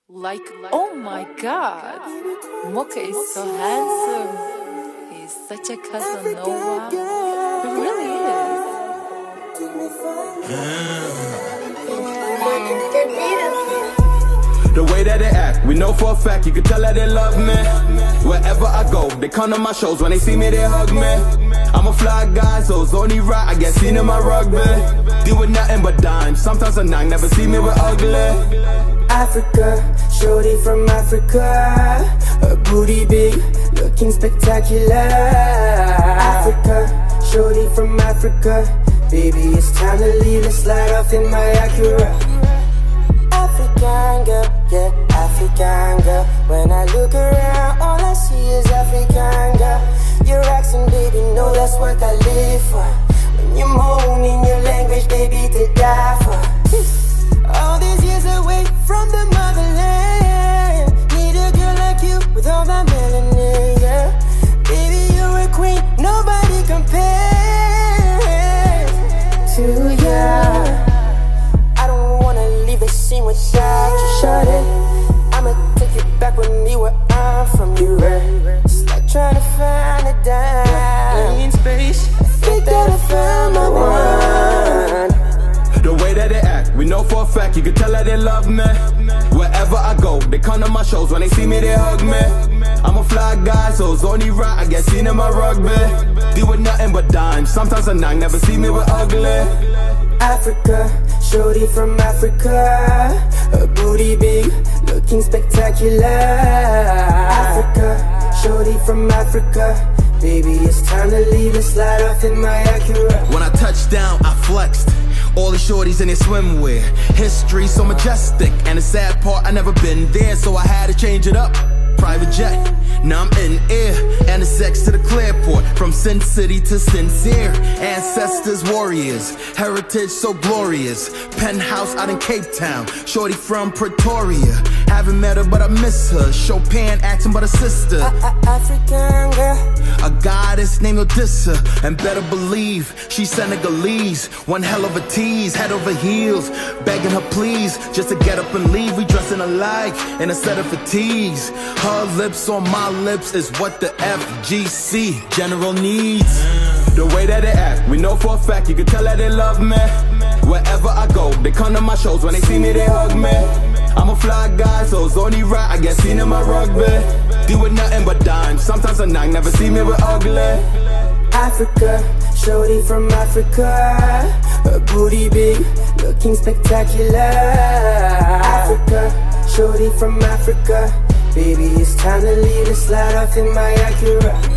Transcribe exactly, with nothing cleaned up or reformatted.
Like, oh my god, Mocha is so handsome. He's such a Casanova. He really is. The way that they act, we know for a fact, you can tell that they love me. Wherever I go, they come to my shows, when they see me, they hug me. I'm a fly guy, so it's only right I get seen in my rugby. Deal with nothing but dimes, sometimes a nine, never see me with ugly. Africa, shorty from Africa, her booty big, looking spectacular. Africa, shorty from Africa, baby it's time to leave and slide off in my Acura. African girl, yeah, African girl. When I look around, all I see is African girl. Your accent, baby, know that's what I live for. When you moan in your language, baby, to die for. All these years away from the motherland, need a girl like you with all that melanin, yeah. Baby, you're a queen, nobody compares to ya. I don't wanna leave the scene without you, shawty. I'ma take you back with me where I'm from, you right? It's like trying to find a dime in space. I think that I found my one. The way that they act, we know for a fact, you can tell that they love me. Wherever I go, they come to my shows, when they see me, they hug me. I'm a fly guy, so it's only right I get seen in my rugby. Deal with nothing but dimes, sometimes a nine, never see me with ugly. Africa, shorty from Africa, her booty big, looking spectacular. Africa, shorty from Africa, baby it's time to leave and slide off in my Acura. When I touched down, I flexed. All the shorties in their swimwear. History so majestic, and the sad part, I never been there, so I had to change it up. Private jet, now I'm in air, and the sex to the Clearport, from Sin City to Sincere. Ancestors, warriors, heritage so glorious. Penthouse out in Cape Town, shorty from Pretoria. Haven't met her, but I miss her. Chopin acting but a sister. A -a African girl, a goddess named Odessa, and better believe she's Senegalese. One hell of a tease, head over heels, begging her please, just to get up and leave. We dressing alike in a set of fatigues. Her lips on my lips is what the F G C General needs. The way that they act, we know for a fact, you can tell that they love me. Wherever I go, they come to my shows, when they see me, they hug me. I'm a fly guy, so it's only right I get seen in my rugby. Deal with nothing but dimes, sometimes a nine, never see me with ugly. Africa, shorty from Africa, her booty big, looking spectacular. Africa, shorty from Africa, baby it's time to leave and slide off in my Acura.